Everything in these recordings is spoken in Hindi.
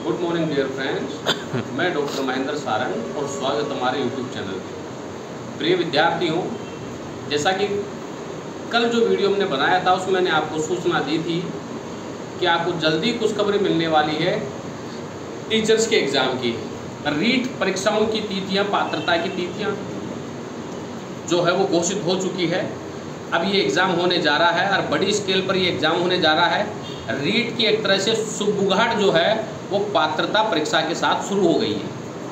गुड मॉर्निंग डियर फ्रेंड्स, मैं डॉक्टर महेंद्र सारण और स्वागत हमारे यूट्यूब चैनल पे। प्रिय विद्यार्थियों, जैसा कि कल जो वीडियो हमने बनाया था उसमें मैंने आपको सूचना दी थी कि आपको जल्दी खुशखबरी मिलने वाली है टीचर्स के एग्ज़ाम की। रीट परीक्षाओं की तिथियाँ, पात्रता की तिथियाँ जो है वो घोषित हो चुकी है। अब ये एग्ज़ाम होने जा रहा है और बड़ी स्केल पर ये एग्ज़ाम होने जा रहा है। रीट की एक तरह से सुगबुगाहट जो है वो पात्रता परीक्षा के साथ शुरू हो गई है।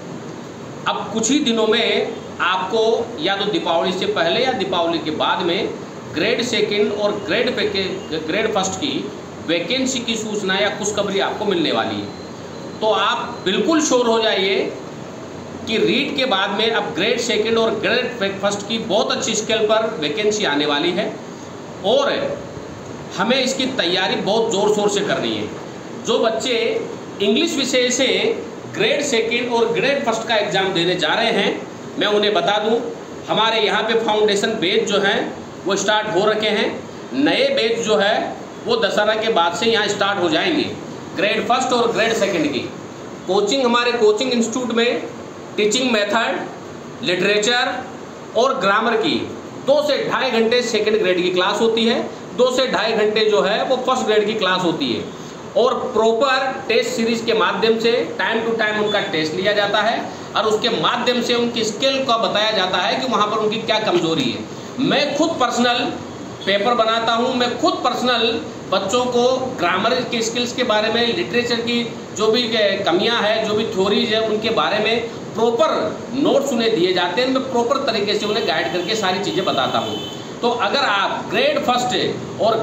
अब कुछ ही दिनों में आपको या तो दीपावली से पहले या दीपावली के बाद में ग्रेड सेकंड और ग्रेड फर्स्ट की वैकेंसी की सूचना या खुशखबरी आपको मिलने वाली है। तो आप बिल्कुल श्योर हो जाइए कि रीट के बाद में अब ग्रेड सेकंड और ग्रेड फर्स्ट की बहुत अच्छी स्केल पर वैकेंसी आने वाली है और हमें इसकी तैयारी बहुत ज़ोर शोर से करनी है। जो बच्चे इंग्लिश विषय से ग्रेड सेकंड और ग्रेड फर्स्ट का एग्ज़ाम देने जा रहे हैं, मैं उन्हें बता दूं, हमारे यहाँ पे फाउंडेशन बैच जो हैं वो स्टार्ट हो रखे हैं। नए बैच जो है वो दशहरा के बाद से यहाँ स्टार्ट हो जाएंगे। ग्रेड फर्स्ट और ग्रेड सेकंड की कोचिंग हमारे कोचिंग इंस्टीट्यूट में टीचिंग मेथड, लिटरेचर और ग्रामर की 2 से ढाई घंटे सेकंड ग्रेड की क्लास होती है, 2 से ढाई घंटे जो है वो फर्स्ट ग्रेड की क्लास होती है और प्रॉपर टेस्ट सीरीज के माध्यम से टाइम टू टाइम उनका टेस्ट लिया जाता है और उसके माध्यम से उनकी स्किल का बताया जाता है कि वहाँ पर उनकी क्या कमजोरी है। मैं खुद पर्सनल पेपर बनाता हूँ, मैं खुद पर्सनल बच्चों को ग्रामर के स्किल्स के बारे में, लिटरेचर की जो भी कमियाँ हैं, जो भी थ्योरीज है उनके बारे में प्रॉपर नोट्स उन्हें दिए जाते हैं। मैं प्रॉपर तरीके से उन्हें गाइड करके सारी चीज़ें बताता हूँ। तो अगर आप ग्रेड फर्स्ट और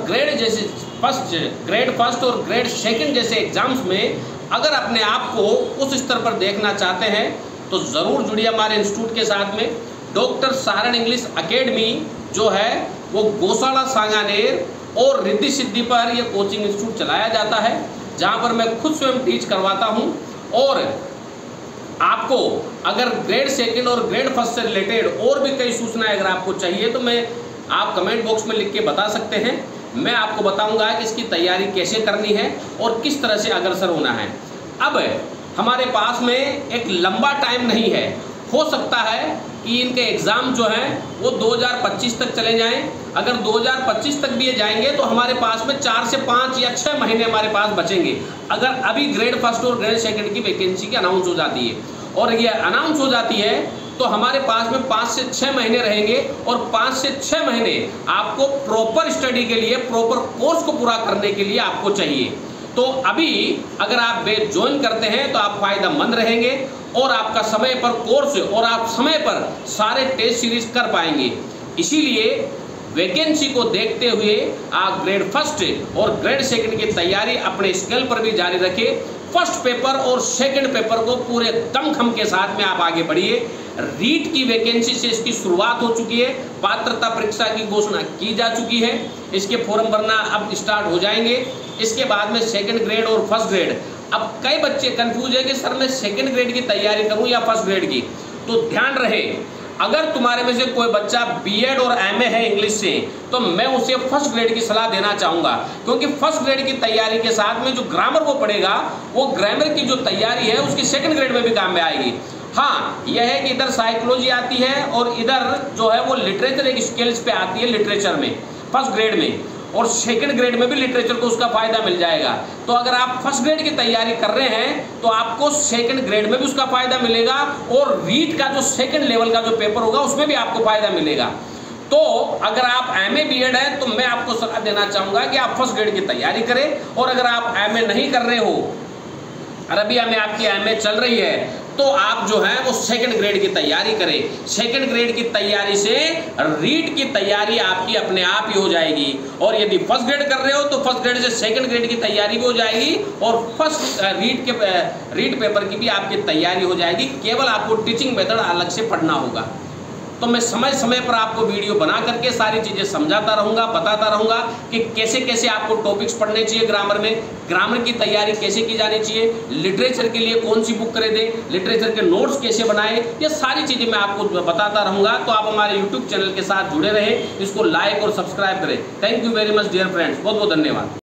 ग्रेड फर्स्ट और ग्रेड सेकंड जैसे एग्जाम्स में अगर अपने आप को उस स्तर पर देखना चाहते हैं तो ज़रूर जुड़िए हमारे इंस्टीट्यूट के साथ में। डॉक्टर सारण इंग्लिश अकेडमी जो है वो गौशाला सांगानेर और रिद्धि सिद्धि पर यह कोचिंग इंस्टीट्यूट चलाया जाता है, जहाँ पर मैं खुद स्वयं टीच करवाता हूँ। और आपको अगर ग्रेड सेकंड और ग्रेड फर्स्ट से रिलेटेड और भी कई सूचनाएं अगर आपको चाहिए तो आप कमेंट बॉक्स में लिख के बता सकते हैं। मैं आपको बताऊंगा कि इसकी तैयारी कैसे करनी है और किस तरह से अग्रसर होना है। अब हमारे पास में एक लंबा टाइम नहीं है, हो सकता है कि इनके एग्ज़ाम जो हैं वो 2025 तक चले जाएं। अगर 2025 तक भी ये जाएंगे तो हमारे पास में 4 से 5 या 6 महीने हमारे पास बचेंगे। अगर अभी ग्रेड फर्स्ट और ग्रेड सेकंड की वैकेंसी की अनाउंस हो जाती है और ये अनाउंस हो जाती है तो हमारे पास में 5 से 6 महीने रहेंगे और 5 से 6 महीने आपको प्रॉपर स्टडी के लिए, प्रॉपर कोर्स को पूरा करने के लिए आपको चाहिए। तो अभी अगर आप बैच ज्वाइन करते हैं तो आप फायदेमंद रहेंगे और आपका समय पर कोर्स और आप समय पर सारे टेस्ट सीरीज कर पाएंगे। इसीलिए वैकेंसी को देखते हुए आप ग्रेड फर्स्ट और ग्रेड सेकंड की तैयारी अपने स्केल पर भी जारी रखें। फर्स्ट पेपर और सेकंड पेपर को पूरे दमखम के साथ में आप आगे बढ़िए। रीट की वैकेंसी से इसकी शुरुआत हो चुकी है, पात्रता परीक्षा की घोषणा की जा चुकी है, इसके फॉर्म भरना अब स्टार्ट हो जाएंगे। इसके बाद में सेकंड ग्रेड और फर्स्ट ग्रेड। अब कई बच्चे कंफ्यूज है कि सर मैं सेकंड ग्रेड की तैयारी करूं या फर्स्ट ग्रेड की। तो ध्यान रहे, अगर तुम्हारे में से कोई बच्चा बीएड और एमए है इंग्लिश से तो मैं उसे फर्स्ट ग्रेड की सलाह देना चाहूँगा, क्योंकि फर्स्ट ग्रेड की तैयारी के साथ में जो ग्रामर वो पढ़ेगा वो ग्रामर की जो तैयारी है उसकी सेकंड ग्रेड में भी काम में आएगी। हाँ, यह है कि इधर साइकोलॉजी आती है और इधर जो है वो लिटरेचर एक स्किल्स पे आती है लिटरेचर में फर्स्ट ग्रेड में, और सेकंड ग्रेड में भी लिटरेचर को उसका फायदा मिल जाएगा। तो अगर आप फर्स्ट ग्रेड की तैयारी कर रहे हैं तो आपको सेकंड ग्रेड में भी उसका फायदा मिलेगा और रीट का जो सेकंड लेवल का जो पेपर होगा उसमें भी आपको फायदा मिलेगा। तो अगर आप एमए बीएड है तो मैं आपको सलाह देना चाहूँगा कि आप फर्स्ट ग्रेड की तैयारी करें। और अगर आप एमए नहीं कर रहे हो और अभी हमें आपकी एमए चल रही है तो आप जो है वो सेकंड ग्रेड की तैयारी करें। सेकंड ग्रेड की तैयारी से रीट की तैयारी आपकी अपने आप ही हो जाएगी। और यदि फर्स्ट ग्रेड कर रहे हो तो फर्स्ट ग्रेड से सेकंड ग्रेड की तैयारी भी हो जाएगी और फर्स्ट रीट पेपर की भी आपकी तैयारी हो जाएगी। केवल आपको टीचिंग मेथड अलग से पढ़ना होगा। तो मैं समय समय पर आपको वीडियो बना करके सारी चीज़ें समझाता रहूँगा, बताता रहूँगा कि कैसे कैसे आपको टॉपिक्स पढ़ने चाहिए ग्रामर में, ग्रामर की तैयारी कैसे की जानी चाहिए, लिटरेचर के लिए कौन सी बुक खरीदें, लिटरेचर के नोट्स कैसे बनाएं, ये सारी चीज़ें मैं आपको बताता रहूँगा। तो आप हमारे यूट्यूब चैनल के साथ जुड़े रहें, इसको लाइक और सब्सक्राइब करें। Thank you very much dear friends, बहुत बहुत धन्यवाद।